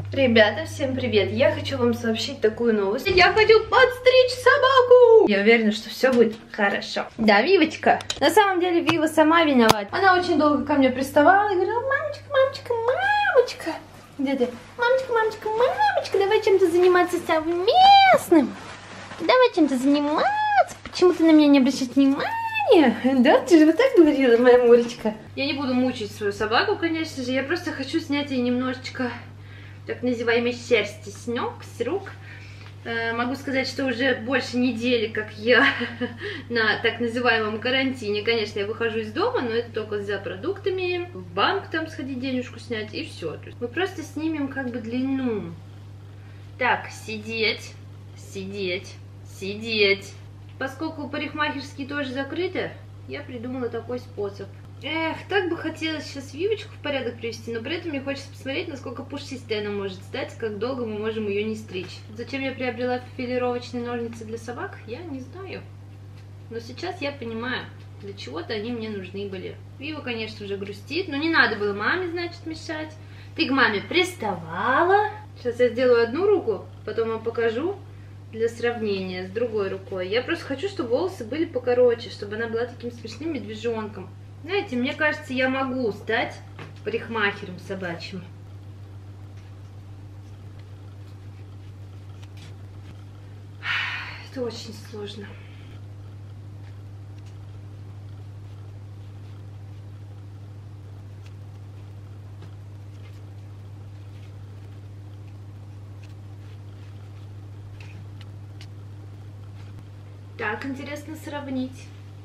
Ребята, всем привет! Я хочу вам сообщить такую новость. Я хочу подстричь собаку! Я уверена, что все будет хорошо. Да, Вивочка. На самом деле, Вива сама виновата. Она очень долго ко мне приставала и говорила: мамочка, мамочка, мамочка. Где ты? Мамочка, мамочка, мамочка, давай чем-то заниматься совместным. Давай чем-то заниматься. Почему ты на меня не обращаешь внимания? Да, ты же вот так говорила, моя Мурочка. Я не буду мучить свою собаку, конечно же. Я просто хочу снять ей немножечко так называемой шерсти с ног, с рук. Могу сказать, что уже больше недели, как я на так называемом карантине. Конечно, я выхожу из дома, но это только за продуктами, в банк там сходить, денежку снять, и все. То есть мы просто снимем как бы длину. Так, сидеть, сидеть, сидеть. Поскольку парикмахерские тоже закрыты, я придумала такой способ. Эх, так бы хотелось сейчас Вивочку в порядок привести, но при этом мне хочется посмотреть, насколько пушистой она может стать, как долго мы можем ее не стричь. Зачем я приобрела филировочные ножницы для собак, я не знаю. Но сейчас я понимаю, для чего-то они мне нужны были. Вива, конечно, уже грустит, но не надо было маме, значит, мешать. Ты к маме приставала. Сейчас я сделаю одну руку, потом вам покажу для сравнения с другой рукой. Я просто хочу, чтобы волосы были покороче, чтобы она была таким смешным медвежонком. Знаете, мне кажется, я могу стать парикмахером собачьим. Это очень сложно. Так, интересно сравнить.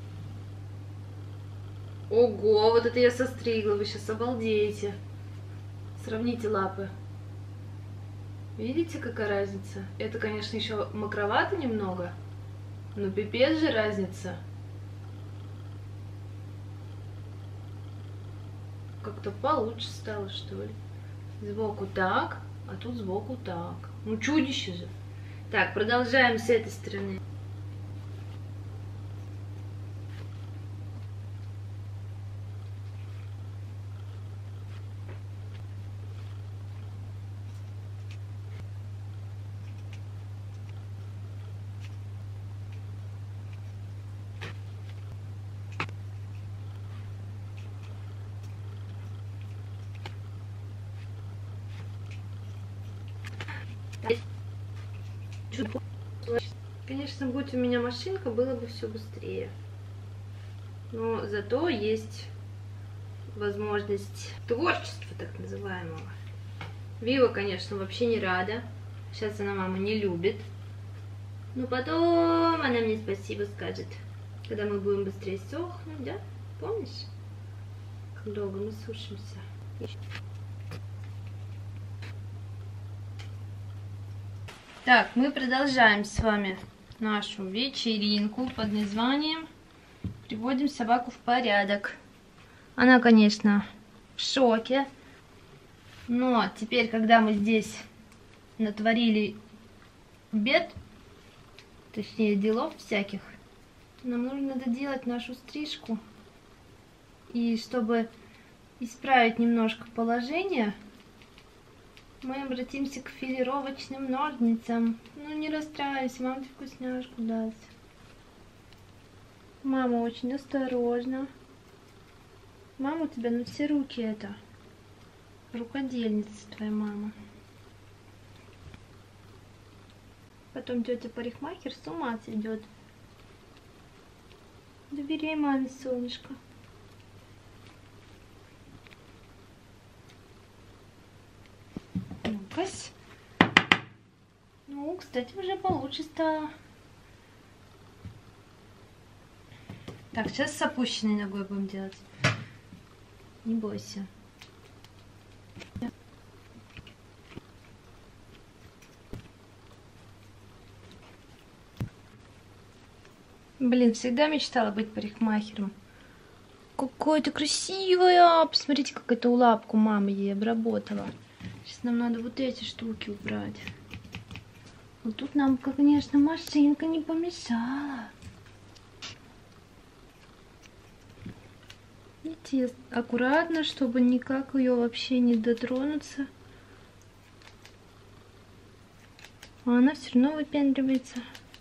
Ого, вот это я состригла, вы сейчас обалдеете. Сравните лапы. Видите, какая разница? Это, конечно, еще мокровато немного, но пипец же разница. Как-то получше стало, что ли. Сбоку так, а тут сбоку так. Ну, чудище же. Так, продолжаем с этой стороны. Конечно, будь у меня машинка, было бы все быстрее. Но зато есть возможность творчества, так называемого. Вива, конечно, вообще не рада. Сейчас она маму не любит. Но потом она мне спасибо скажет, когда мы будем быстрее сохнуть, да? Помнишь, как долго мы сушимся? Так, мы продолжаем с вами нашу вечеринку под названием «Приводим собаку в порядок». Она, конечно, в шоке, но теперь, когда мы здесь натворили бед, точнее делов всяких, нам нужно доделать нашу стрижку. И чтобы исправить немножко положение, мы обратимся к филировочным ножницам. Ну, не расстраивайся, мама тебе вкусняшку даст. Мама очень осторожна. Мама у тебя на все руки это. Рукодельница твоя мама. Потом тетя парикмахер с ума сойдет. Доверяй маме, солнышко. Ну-кась. Ну, кстати, уже получше стало. Так, сейчас с опущенной ногой будем делать. Не бойся. Блин, всегда мечтала быть парикмахером. Какая ты красивая! Посмотрите, как эту лапку мама ей обработала. Сейчас нам надо вот эти штуки убрать. Вот тут нам, конечно, машинка не помешала. Видите, аккуратно, чтобы никак ее вообще не дотронуться. А она все равно выпендривается.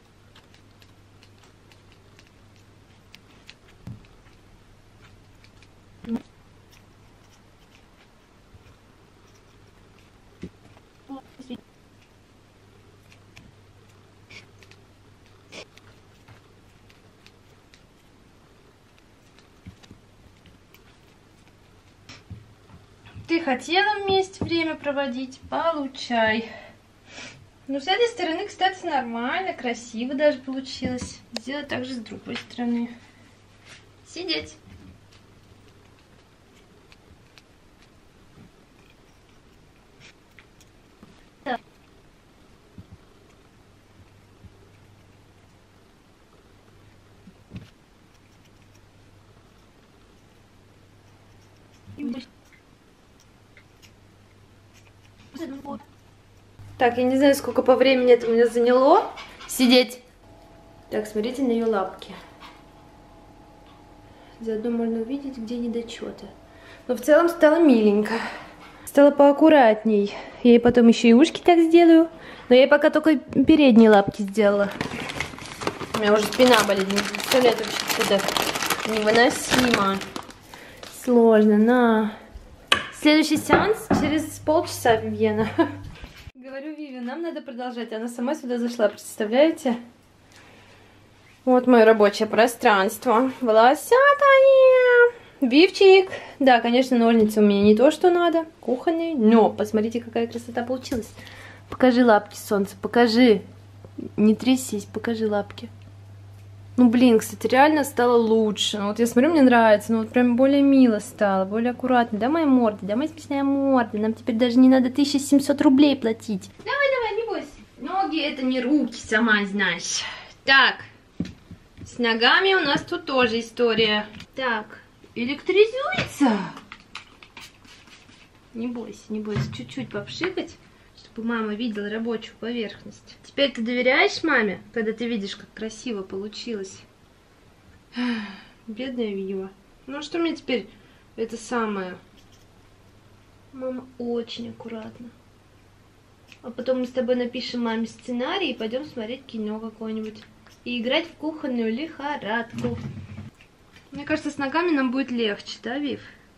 Ты хотела вместе время проводить? Получай. Ну, с этой стороны, кстати, нормально, красиво даже получилось. Сделать так же с другой стороны. Сидеть. Да. Так, я не знаю, сколько по времени это у меня заняло. Сидеть. Так, смотрите на ее лапки. Заодно можно увидеть, где недочеты. Но в целом стало миленько. Стало поаккуратней. Я ей потом еще и ушки так сделаю. Но я ей пока только передние лапки сделала. У меня уже спина болит. Не представляю, вообще это невыносимо. Сложно, на. Следующий сеанс через полчаса, Вивьена. Говорю Виве, нам надо продолжать. Она сама сюда зашла, представляете? Вот мое рабочее пространство. Волосатое. Вивчик. Да, конечно, ножницы у меня не то, что надо. Кухонные. Но посмотрите, какая красота получилась. Покажи лапки, солнце, покажи. Не трясись, покажи лапки. Ну, блин, кстати, реально стало лучше. Ну, вот я смотрю, мне нравится. Ну, вот прям более мило стало, более аккуратно. Да, моя морда, да, моя смешная морда. Нам теперь даже не надо 1700 рублей платить. Давай, давай, не бойся. Ноги это не руки, сама знаешь. Так, с ногами у нас тут тоже история. Так, электризуется. Не бойся, чуть-чуть попшикать, чтобы мама видела рабочую поверхность. Теперь ты доверяешь маме, когда ты видишь, как красиво получилось? Бедная Вива. Ну, что мне теперь это самое? Мама очень аккуратно. А потом мы с тобой напишем маме сценарий и пойдем смотреть кино какое-нибудь. И играть в кухонную лихорадку. Мне кажется, с ногами нам будет легче, да, Вив?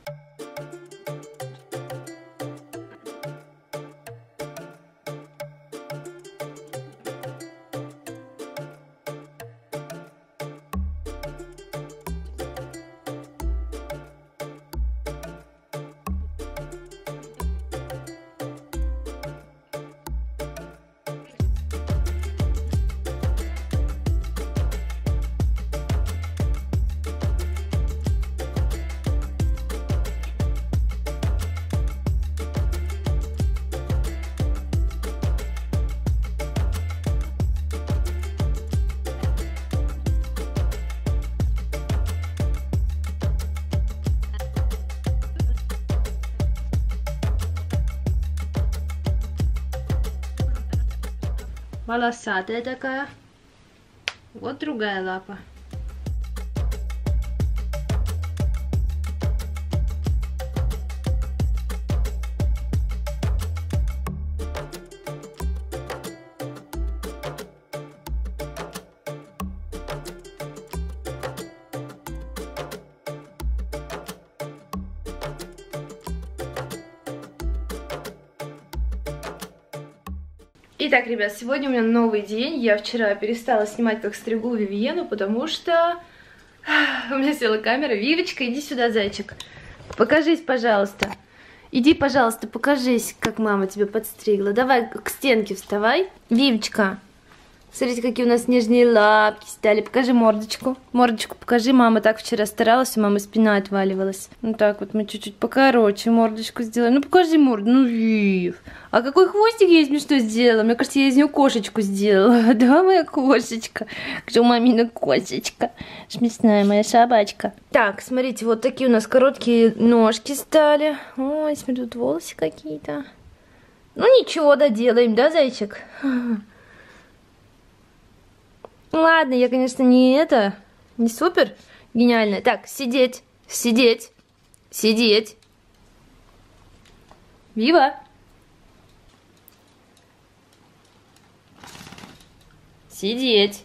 Волосатая такая. Вот другая лапа. Итак, ребят, сегодня у меня новый день. Я вчера перестала снимать, как стригу Вивьену, потому что у меня села камера. Вивочка, иди сюда, зайчик. Покажись, пожалуйста. Иди, пожалуйста, покажись, как мама тебя подстригла. Давай к стенке вставай. Вивочка, смотрите, какие у нас нежные лапки стали. Покажи мордочку. Мордочку покажи. Мама так вчера старалась, у мамы спина отваливалась. Ну так вот мы чуть-чуть покороче мордочку сделаем. Ну покажи морду. Ну, Вив. А какой хвостик я из нее что сделала? Мне кажется, я из нее кошечку сделала. Да, моя кошечка. Что мамина кошечка. Смешная моя собачка. Так, смотрите, вот такие у нас короткие ножки стали. Ой, смотри, тут волосы какие-то. Ну ничего, доделаем, да, зайчик? Ладно, я, конечно, не супер гениальная. Так, сидеть, сидеть, сидеть. Вива. Сидеть.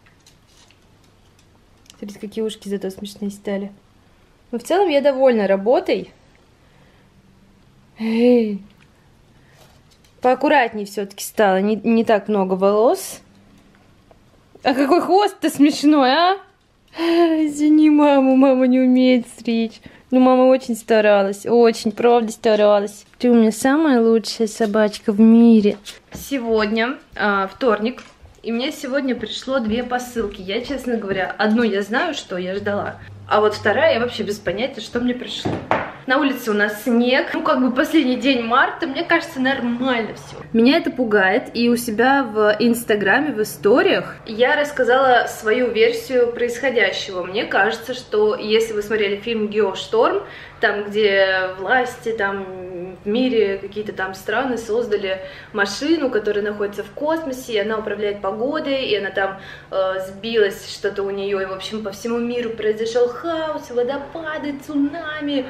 Смотрите, какие ушки зато смешные стали. Но в целом я довольна работой. Эй. Поаккуратнее все-таки стало. Не так много волос. А какой хвост-то смешной, а? Извини маму, мама не умеет стричь. Ну, мама очень старалась, очень, правда старалась. Ты у меня самая лучшая собачка в мире. Сегодня вторник, и мне сегодня пришло 2 посылки. Я, честно говоря, одну я знаю, что я ждала, а вот вторая я вообще без понятия, что мне пришло. На улице у нас снег, ну как бы последний день марта, мне кажется, нормально все. Меня это пугает, и у себя в инстаграме, в историях я рассказала свою версию происходящего. Мне кажется, что если вы смотрели фильм «Геошторм», там, где власти там в мире, какие-то там страны создали машину, которая находится в космосе, и она управляет погодой, и она там сбилась, что-то у нее, и, в общем, по всему миру произошел хаос, водопады, цунами,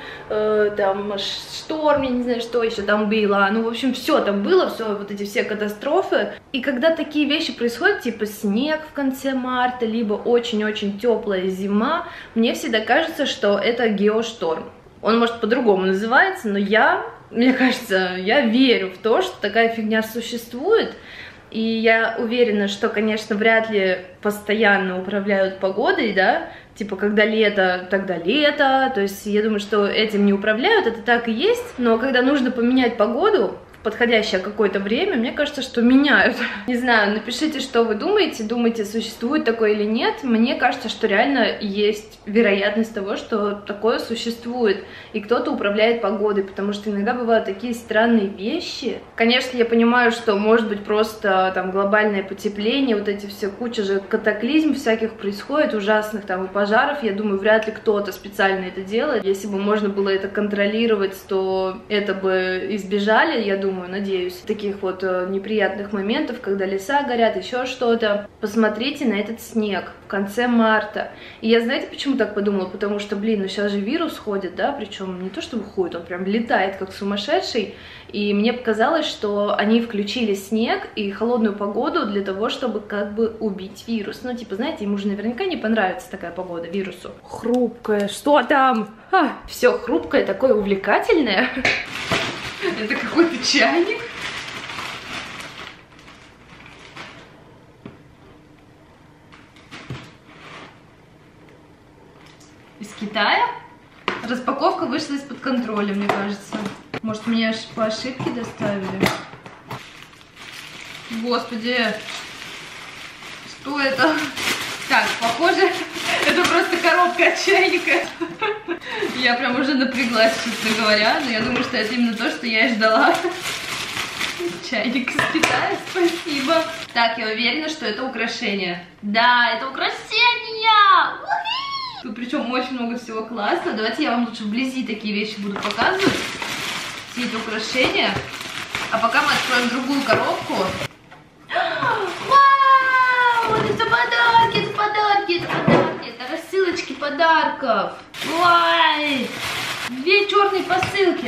там шторм, я не знаю, что еще там было, ну, в общем, все там было, все вот эти все катастрофы. И когда такие вещи происходят, типа снег в конце марта, либо очень-очень теплая зима, мне всегда кажется, что это геошторм. Он, может, по-другому называется, но мне кажется, я верю в то, что такая фигня существует. И я уверена, что, конечно, вряд ли постоянно управляют погодой, да, типа, когда лето, тогда лето, то есть я думаю, что этим не управляют, это так и есть, но когда нужно поменять погоду в подходящее какое-то время, мне кажется, что меняют. Не знаю, напишите, что вы думаете, существует такое или нет. Мне кажется, что реально есть вероятность того, что такое существует, и кто-то управляет погодой, потому что иногда бывают такие странные вещи. Конечно, я понимаю, что может быть просто там глобальное потепление, вот эти все куча же катаклизм всяких происходит, ужасных там и пожаров. Я думаю, вряд ли кто-то специально это делает. Если бы можно было это контролировать, то это бы избежали, я думаю, надеюсь, таких вот неприятных моментов, когда леса горят, еще что-то. Посмотрите на этот снег в конце марта. И я, знаете, почему так подумала? Потому что, блин, ну сейчас же вирус ходит, да, причем не то чтобы ходит, он прям летает как сумасшедший. И мне показалось, что они включили снег и холодную погоду для того, чтобы как бы убить вирус. Ну, типа, знаете, ему же наверняка не понравится такая погода вирусу. Хрупкое, что там? Все хрупкое, такое увлекательное. Это какой-то чайник. Из Китая. Распаковка вышла из-под контроля, мне кажется. Может, меня по ошибке доставили? Господи, что это? Так, похоже, это просто коробка от чайника. Я прям уже напряглась, честно говоря, но я думаю, что это именно то, что я и ждала. Чайник из Китая, спасибо. Так, я уверена, что это украшение. Да, это украшение! Тут причем очень много всего классного. Давайте я вам лучше вблизи такие вещи буду показывать. Все эти украшения. А пока мы откроем другую коробку. Вау! Это подарки, это подарки, это подарки. Это рассылочки подарков. Ой! 2 черные посылки.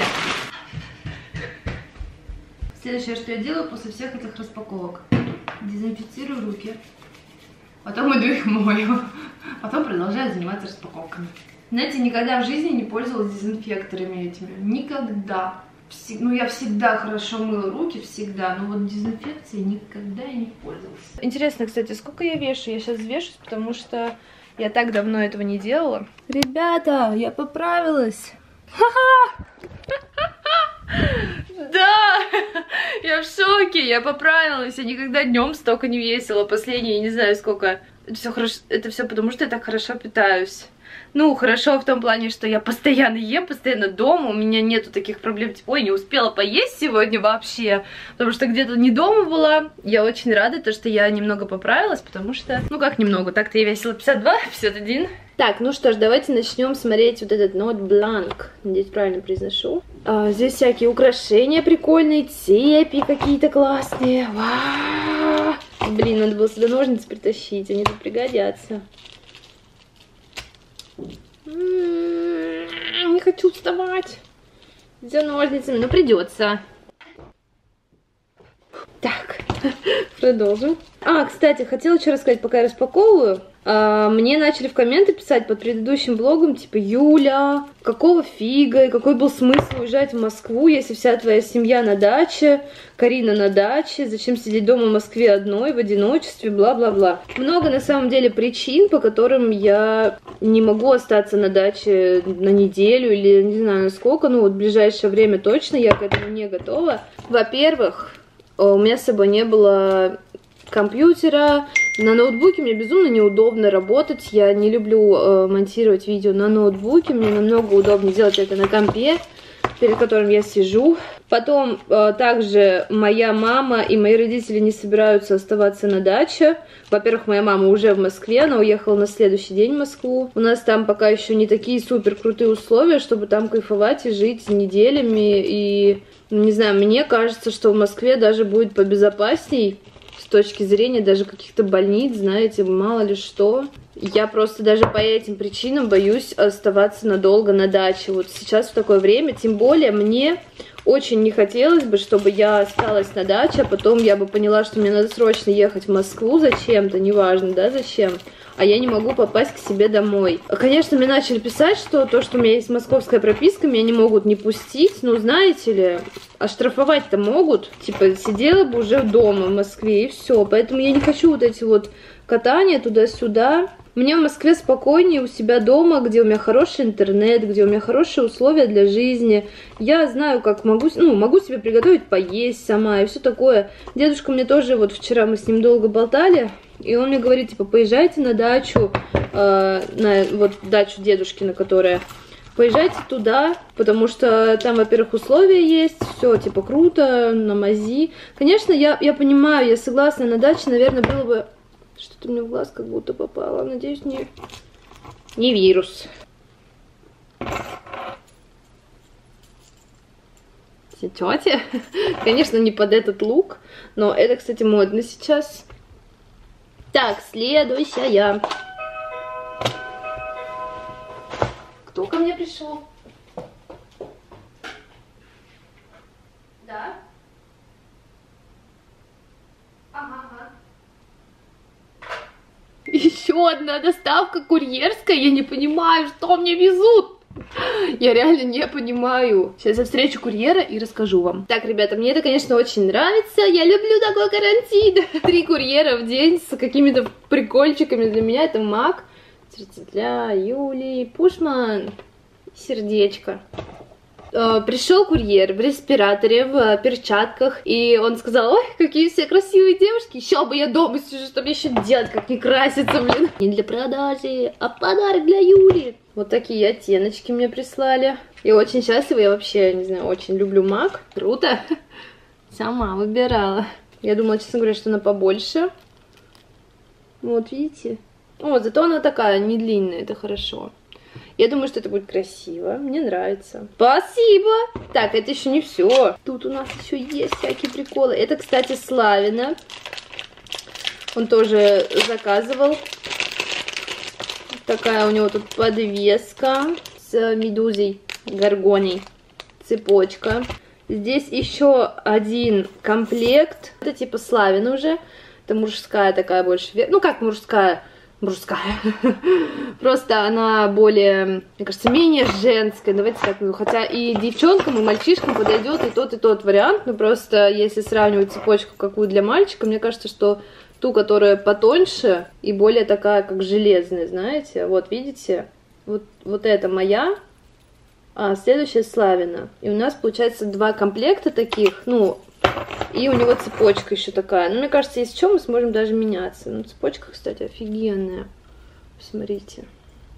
Следующее, что я делаю после всех этих распаковок. Дезинфицирую руки. Потом иду их мою. Потом продолжаю заниматься распаковками. Знаете, никогда в жизни не пользовалась дезинфекторами этими. Никогда. Ну, я всегда хорошо мыла руки, всегда. Но вот дезинфекцией никогда я не пользовалась. Интересно, кстати, сколько я вешаю? Я сейчас вешусь, потому что я так давно этого не делала. Ребята, я поправилась. Да, я в шоке, я поправилась. Я никогда днем столько не весила. Последние, не знаю сколько. Это все потому, что я так хорошо питаюсь. Ну, хорошо в том плане, что я постоянно ем, постоянно дома, у меня нету таких проблем, типа, ой, не успела поесть сегодня вообще, потому что где-то не дома была. Я очень рада, то, что я немного поправилась, потому что, ну как немного, так-то я весила 52, 51. Так, ну что ж, давайте начнем смотреть вот этот Note Blanc, надеюсь, правильно произношу. Здесь всякие украшения прикольные, цепи какие-то классные. Вау! Блин, надо было сюда ножницы притащить, они тут пригодятся. Не хочу вставать за ножницами, но придется. Так, Продолжим. Кстати, хотела еще рассказать, пока я распаковываю. Мне начали в комменты писать под предыдущим влогом, типа, Юля, какого фига и какой был смысл уезжать в Москву, если вся твоя семья на даче, Карина на даче, зачем сидеть дома в Москве одной, в одиночестве, бла-бла-бла. Много, на самом деле, причин, по которым я не могу остаться на даче на неделю или не знаю на сколько, ну вот в ближайшее время точно я к этому не готова. Во-первых, у меня с собой не было компьютера, на ноутбуке мне безумно неудобно работать, я не люблю монтировать видео на ноутбуке, мне намного удобнее делать это на компе, перед которым я сижу. Потом также моя мама и мои родители не собираются оставаться на даче. Во-первых, моя мама уже в Москве, она уехала на следующий день в Москву. У нас там пока еще не такие супер крутые условия, чтобы там кайфовать и жить неделями. И, не знаю, мне кажется, что в Москве даже будет побезопасней с точки зрения даже каких-то больниц, знаете, мало ли что. Я просто даже по этим причинам боюсь оставаться надолго на даче. Вот сейчас в такое время, тем более мне очень не хотелось бы, чтобы я осталась на даче, а потом я бы поняла, что мне надо срочно ехать в Москву зачем-то, неважно, да, зачем, а я не могу попасть к себе домой. Конечно, мне начали писать, что то, что у меня есть московская прописка, меня не могут не пустить, но знаете ли, оштрафовать-то могут, типа сидела бы уже дома в Москве и все, поэтому я не хочу вот эти вот катания туда-сюда. Мне в Москве спокойнее у себя дома, где у меня хороший интернет, где у меня хорошие условия для жизни. Я знаю, как могу себе приготовить поесть сама и все такое. Дедушка мне тоже, вот вчера мы с ним долго болтали, и он мне говорит, типа, поезжайте на дачу, на вот дачу дедушкина, которая... Поезжайте туда, потому что там, во-первых, условия есть, все, типа, круто, на мази. Конечно, я понимаю, я согласна, на даче, наверное, было бы... Что-то мне в глаз как будто попало. Надеюсь, не вирус. Тетя? Конечно, не под этот лук, но это, кстати, модно сейчас. Так, следующая. Кто ко мне пришел? Да? Ага. Еще одна доставка курьерская, я не понимаю, что мне везут. Я реально не понимаю. Сейчас я встречу курьера и расскажу вам. Так, ребята, мне это, конечно, очень нравится. Я люблю такой карантин. 3 курьера в день с какими-то прикольчиками. Для меня это Мак. Смотрите, для Юли Пушман. Сердечко. Пришел курьер в респираторе, в перчатках, и он сказал, ой, какие все красивые девушки, еще бы я дома сижу, что мне еще делать, как не краситься, блин. Не для продажи, а подарок для Юли. Вот такие оттеночки мне прислали. Я очень счастлива, я вообще, не знаю, очень люблю Мак. Круто. Сама выбирала. Я думала, честно говоря, что она побольше. Вот, видите? О, зато она такая, не длинная, это хорошо. Я думаю, что это будет красиво. Мне нравится. Спасибо! Так, это еще не все. Тут у нас еще есть всякие приколы. Это, кстати, Славина. Он тоже заказывал. Такая у него тут подвеска с медузой, горгоней. Цепочка. Здесь еще один комплект. Это типа Славина уже. Это мужская такая больше. Ну, как мужская? Мужская. Просто она более, мне кажется, менее женская. Давайте так, ну, хотя и девчонкам, и мальчишкам подойдет и тот вариант. Но просто если сравнивать цепочку какую для мальчика, мне кажется, что ту, которая потоньше и более такая, как железная, знаете. Вот, видите? Вот это моя, а следующая Славина. И у нас, получается, 2 комплекта таких, ну... И у него цепочка еще такая. Ну, мне кажется, если что, мы сможем даже меняться. Ну, цепочка, кстати, офигенная. Посмотрите.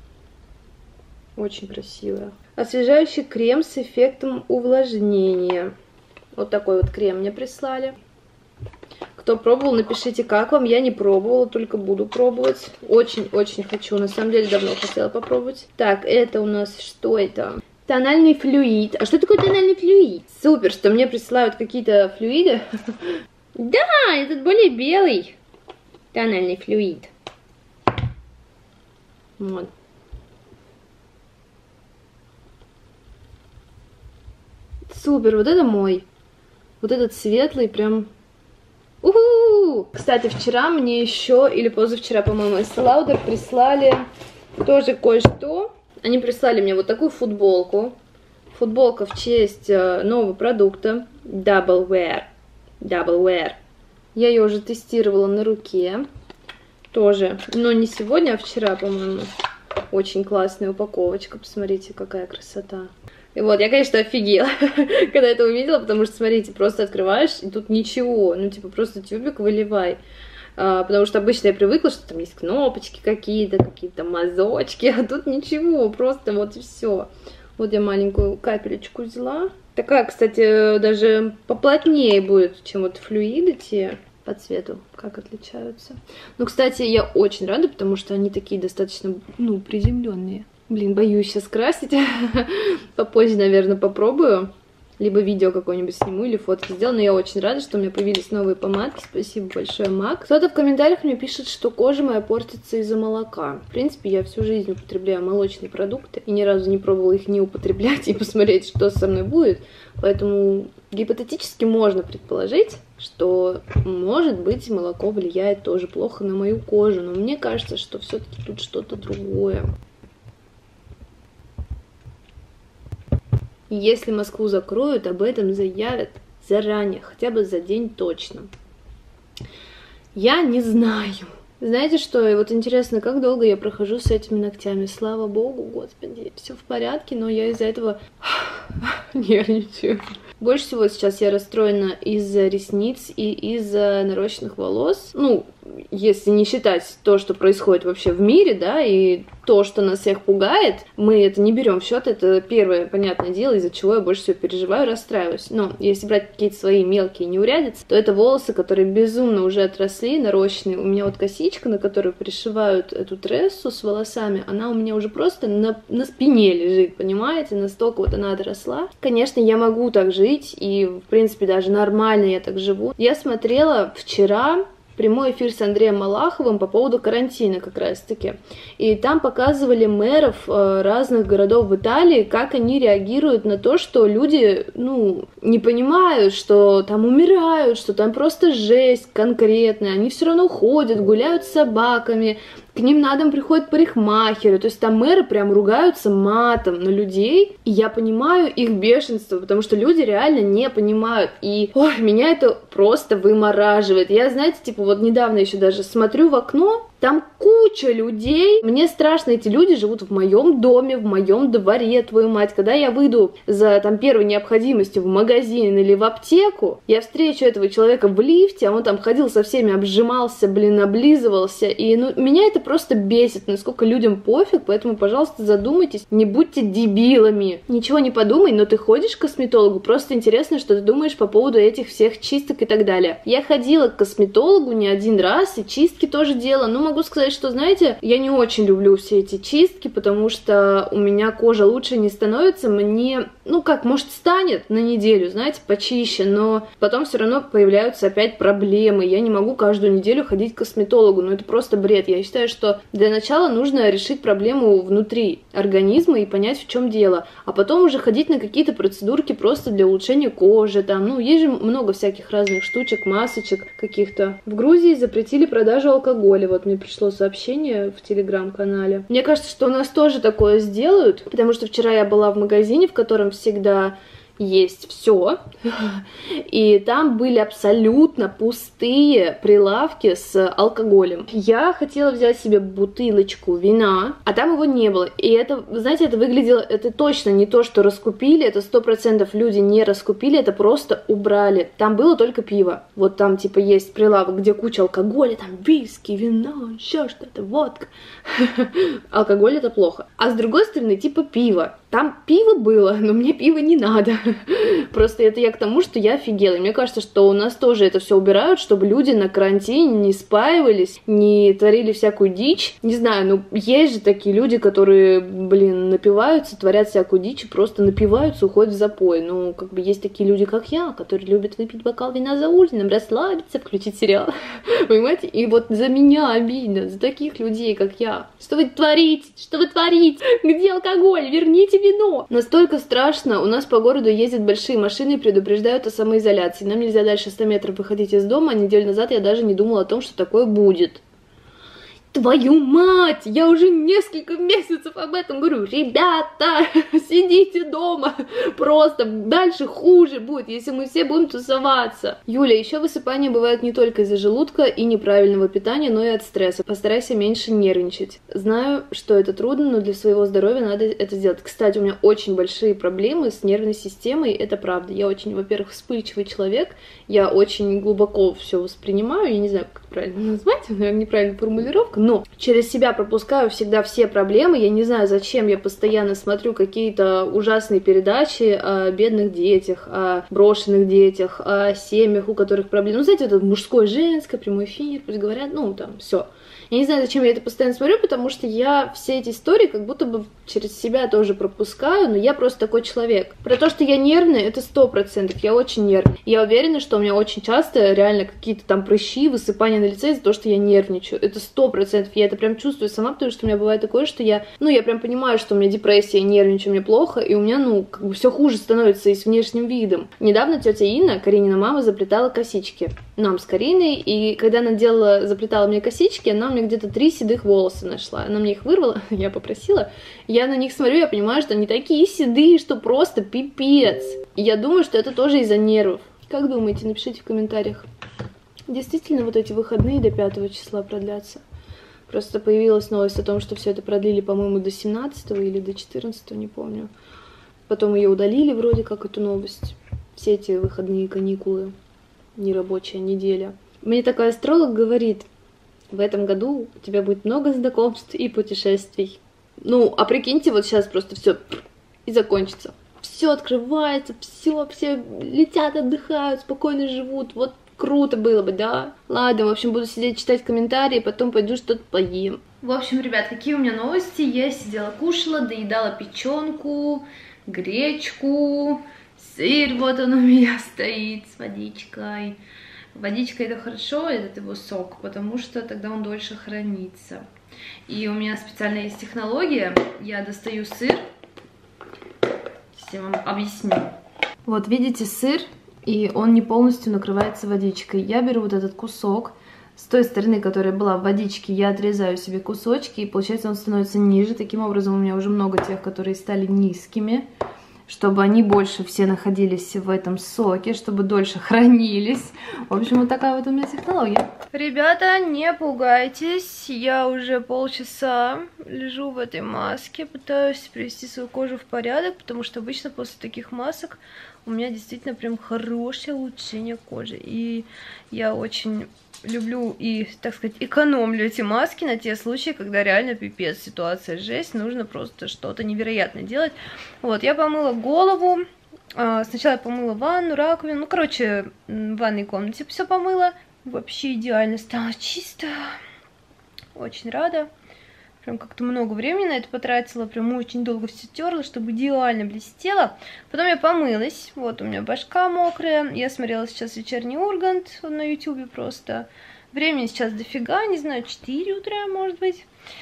Очень красивая. Освежающий крем с эффектом увлажнения. Вот такой вот крем мне прислали. Кто пробовал, напишите, как вам. Я не пробовала, только буду пробовать. Очень-очень хочу. На самом деле, давно хотела попробовать. Так, это у нас что это? Тональный флюид. А что такое тональный флюид? Супер, что мне присылают какие-то флюиды. Да, этот более белый тональный флюид. Вот. Супер, вот это мой. Вот этот светлый прям Уху! Кстати, вчера мне еще, или позавчера, по-моему, из Лаудер прислали тоже кое-что. Они прислали мне вот такую футболку. Футболка в честь нового продукта Double Wear. Double Wear. Я ее уже тестировала на руке. Тоже, но не сегодня, а вчера, по-моему. Очень классная упаковочка. Посмотрите, какая красота. И вот, я, конечно, офигела, когда это увидела, потому что, смотрите, просто открываешь, и тут ничего. Ну, типа, просто тюбик выливай. Потому что обычно я привыкла, что там есть кнопочки какие-то, какие-то мазочки, а тут ничего, просто вот и все. Вот я маленькую капелечку взяла. Такая, кстати, даже поплотнее будет, чем вот флюиды те по цвету, как отличаются. Но, кстати, я очень рада, потому что они такие достаточно, ну, приземленные. Блин, боюсь сейчас красить. Попозже, наверное, попробую. Либо видео какое-нибудь сниму, или фотки сделаю. Но я очень рада, что у меня появились новые помадки. Спасибо большое, Мак. Кто-то в комментариях мне пишет, что кожа моя портится из-за молока. В принципе, я всю жизнь употребляю молочные продукты. И ни разу не пробовала их не употреблять и посмотреть, что со мной будет. Поэтому гипотетически можно предположить, что, может быть, молоко влияет тоже плохо на мою кожу. Но мне кажется, что все-таки тут что-то другое. Если Москву закроют, об этом заявят заранее, хотя бы за день точно. Я не знаю. Знаете что, и вот интересно, как долго я прохожу с этими ногтями. Слава богу, господи, все в порядке, но я из-за этого нервничаю. Больше всего сейчас я расстроена из-за ресниц и из-за нарощенных волос. Ну, если не считать то, что происходит вообще в мире, да, и то, что нас всех пугает, мы это не берем в счет. Это первое, понятное дело, из-за чего я больше всего переживаю, расстраиваюсь. Но если брать какие-то свои мелкие неурядицы, то это волосы, которые безумно уже отросли, нарощенные. У меня вот косичка, на которую пришивают эту трессу с волосами, она у меня уже просто на спине лежит, понимаете? Настолько вот она отросла. Конечно, я могу так жить, и, в принципе, даже нормально я так живу. Я смотрела вчера прямой эфир с Андреем Малаховым по поводу карантина как раз-таки. И там показывали мэров разных городов в Италии, как они реагируют на то, что люди, ну, не понимают, что там умирают, что там просто жесть конкретная. Они все равно ходят, гуляют с собаками, к ним на дом приходят парикмахеры, то есть там мэры прям ругаются матом на людей, и я понимаю их бешенство, потому что люди реально не понимают, и ой, меня это просто вымораживает. Я, знаете, типа вот недавно еще даже смотрю в окно, там куча людей, мне страшно, эти люди живут в моем доме, в моем дворе, твою мать. Когда я выйду за там первой необходимостью в магазин или в аптеку, я встречу этого человека в лифте, а он там ходил со всеми, обжимался, блин, облизывался, и ну, меня это просто бесит, насколько людям пофиг, поэтому, пожалуйста, задумайтесь, не будьте дебилами. Ничего не подумай, но ты ходишь к косметологу, просто интересно, что ты думаешь по поводу этих всех чисток и так далее. Я ходила к косметологу не один раз, и чистки тоже делала, ну, могу сказать, что, знаете, я не очень люблю все эти чистки, потому что у меня кожа лучше не становится, мне, ну как, может, станет на неделю, знаете, почище, но потом все равно появляются опять проблемы, я не могу каждую неделю ходить к косметологу, ну это просто бред. Я считаю, что для начала нужно решить проблему внутри организма и понять, в чем дело, а потом уже ходить на какие-то процедурки просто для улучшения кожи, там, ну, есть же много всяких разных штучек, масочек каких-то. В Грузии запретили продажу алкоголя, вот мне пришло сообщение в телеграм-канале. Мне кажется, что у нас тоже такое сделают, потому что вчера я была в магазине, в котором всегда есть все, и там были абсолютно пустые прилавки с алкоголем. Я хотела взять себе бутылочку вина, а там его не было. И это, знаете, это выглядело, это точно не то, что раскупили, это 100% люди не раскупили, это просто убрали. Там было только пиво. Вот там типа есть прилавок, где куча алкоголя, там виски, вино, еще что-то, водка. Алкоголь это плохо. А с другой стороны, типа пиво. Там пиво было, но мне пиво не надо. Просто это я к тому, что я офигела. И мне кажется, что у нас тоже это все убирают, чтобы люди на карантине не спаивались, не творили всякую дичь. Не знаю, ну есть же такие люди, которые, блин, напиваются, творят всякую дичь, и просто напиваются, уходят в запой. Ну, как бы есть такие люди, как я, которые любят выпить бокал вина за ужином, расслабиться, включить сериал. Понимаете? И вот за меня обидно, за таких людей, как я. Что вы творите? Что вы творите? Где алкоголь? Верните вино. Настолько страшно. У нас по городу ездят большие машины и предупреждают о самоизоляции. Нам нельзя дальше 100 метров выходить из дома. Неделю назад я даже не думала о том, что такое будет. Твою мать! Я уже несколько месяцев об этом говорю. Ребята, сидите дома. Просто дальше хуже будет, если мы все будем тусоваться. Юля, еще высыпания бывают не только из-за желудка и неправильного питания, но и от стресса. Постарайся меньше нервничать. Знаю, что это трудно, но для своего здоровья надо это сделать. Кстати, у меня очень большие проблемы с нервной системой, это правда. Я очень, во-первых, вспыльчивый человек, я очень глубоко все воспринимаю, я не знаю, как правильно назвать, наверное, неправильная формулировка, но через себя пропускаю всегда все проблемы. Я не знаю, зачем я постоянно смотрю какие-то ужасные передачи о бедных детях, о брошенных детях, о семьях, у которых проблемы. Ну, знаете, это мужское, женское, прямой эфир, пусть говорят, ну, там, все. Я не знаю, зачем я это постоянно смотрю, потому что я все эти истории как будто бы через себя тоже пропускаю, но я просто такой человек. Про то, что я нервная, это 100%, я очень нервная. Я уверена, что у меня очень часто реально какие-то там прыщи, высыпания на лице из-за того, что я нервничаю. Это 100%, я это прям чувствую сама, потому что у меня бывает такое, что я прям понимаю, что у меня депрессия, я нервничаю, мне плохо, и у меня, как бы все хуже становится и с внешним видом. Недавно тетя Инна, Каринина мама, заплетала косички нам с Кариной, и когда она заплетала мне косички, она мне где-то 3 седых волоса нашла. Она мне их вырвала, я попросила. Я на них смотрю, я понимаю, что они такие седые, что просто пипец. И я думаю, что это тоже из-за нервов. Как думаете? Напишите в комментариях. Действительно, вот эти выходные до 5 числа продлятся. Просто появилась новость о том, что все это продлили, по-моему, до 17 или до 14, не помню. Потом ее удалили вроде как, эту новость. Все эти выходные каникулы, нерабочая неделя. Мне такой астролог говорит: в этом году у тебя будет много знакомств и путешествий. А прикиньте, вот сейчас просто все и закончится. Все открывается, все летят, отдыхают, спокойно живут. Вот круто было бы, да? Ладно, в общем, буду сидеть читать комментарии, потом пойду что-то поем. В общем, ребят, какие у меня новости? Я сидела, кушала, доедала печенку, гречку, сыр вот он у меня стоит с водичкой. Водичка — это хорошо, этот его сок, потому что тогда он дольше хранится. И у меня специально есть технология. Я достаю сыр. Сейчас я вам объясню. Вот видите сыр, и он не полностью накрывается водичкой. Я беру вот этот кусок. С той стороны, которая была в водичке, я отрезаю себе кусочки, и получается он становится ниже. Таким образом у меня уже много тех, которые стали низкими, чтобы они больше все находились в этом соке, чтобы дольше хранились. В общем, вот такая вот у меня технология. Ребята, не пугайтесь, я уже полчаса лежу в этой маске, пытаюсь привести свою кожу в порядок, потому что обычно после таких масок у меня действительно прям хорошее улучшение кожи. И я очень люблю и, так сказать, экономлю эти маски на те случаи, когда реально пипец, ситуация жесть, нужно просто что-то невероятное делать. Вот, я помыла голову, сначала я помыла ванну, раковину, в ванной комнате все помыла. Вообще идеально стало чисто, очень рада. Прям как-то много времени на это потратила, прям очень долго все терла, чтобы идеально блестело. Потом я помылась, вот у меня башка мокрая. Я смотрела сейчас «Вечерний Ургант» на ютубе просто. Времени сейчас дофига, не знаю, 4 утра, может быть.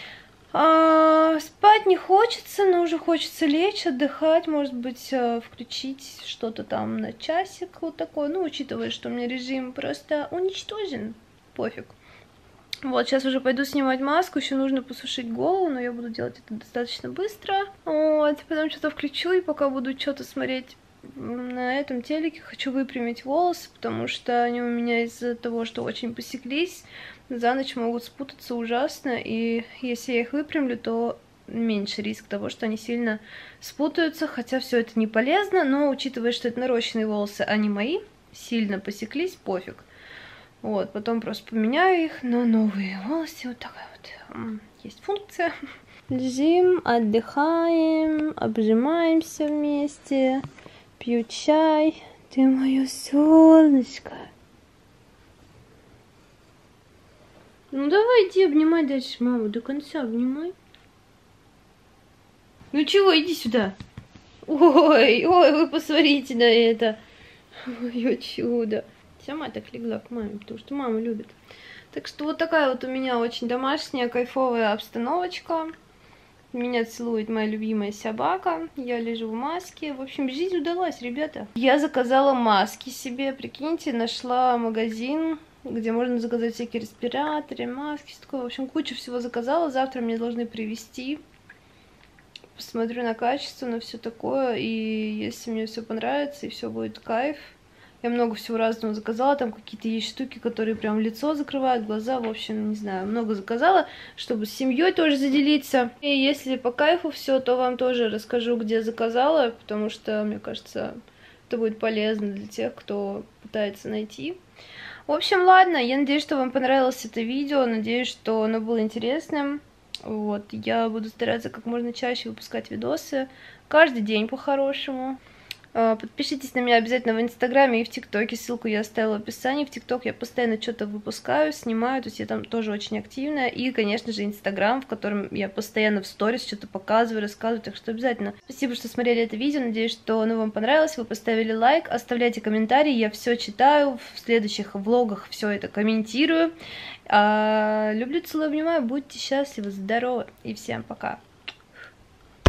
Спать не хочется, но уже хочется лечь, отдыхать, может быть, включить что-то там на часик вот такое. Учитывая, что у меня режим просто уничтожен, пофиг. Вот, сейчас уже пойду снимать маску, еще нужно посушить голову, но я буду делать это достаточно быстро. Вот, потом что-то включу, и пока буду что-то смотреть на этом телеке, хочу выпрямить волосы, потому что они у меня из-за того, что очень посеклись, за ночь могут спутаться ужасно, и если я их выпрямлю, то меньше риск того, что они сильно спутаются, хотя все это не полезно, но учитывая, что это нарощенные волосы, а не мои, сильно посеклись, пофиг. Вот, потом просто поменяю их на новые волосы. Вот такая вот есть функция. Лежим, отдыхаем, обжимаемся вместе, пью чай. Ты мое солнышко. Давай иди обнимай дальше маму, до конца обнимай. Чего, иди сюда. Ой, вы посмотрите на это. Ой, чудо. Сама так легла к маме, потому что мама любит. Так что вот такая вот у меня очень домашняя, кайфовая обстановочка. Меня целует моя любимая собака. Я лежу в маске. В общем, жизнь удалась, ребята. Я заказала маски себе. Прикиньте, нашла магазин, где можно заказать всякие респираторы, маски, все такое. В общем, кучу всего заказала. Завтра мне должны привезти. Посмотрю на качество, на все такое. И если мне все понравится и все будет кайф. Я много всего разного заказала, там какие-то есть штуки, которые прям лицо закрывают, глаза, в общем, не знаю, много заказала, чтобы с семьей тоже заделиться. И если по кайфу все, то вам тоже расскажу, где заказала, потому что, мне кажется, это будет полезно для тех, кто пытается найти. В общем, ладно, я надеюсь, что вам понравилось это видео, надеюсь, что оно было интересным. Вот, я буду стараться как можно чаще выпускать видосы, каждый день по-хорошему. Подпишитесь на меня обязательно в Инстаграме и в ТикТоке, ссылку я оставила в описании. В ТикТок я постоянно что-то выпускаю, снимаю, то есть я там тоже очень активная. И, конечно же, Инстаграм, в котором я постоянно в сторис что-то показываю, рассказываю, так что обязательно. Спасибо, что смотрели это видео, надеюсь, что оно вам понравилось, вы поставили лайк, оставляйте комментарии, я все читаю, в следующих влогах все это комментирую. Люблю, целую, обнимаю, будьте счастливы, здоровы и всем пока!